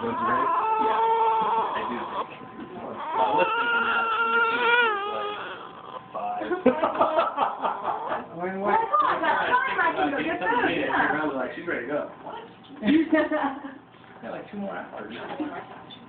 Don't you think? Yeah, I do think. Well, I was thinking that when she was like 5. When what? She's ready to go. Yeah, like 2 more hours.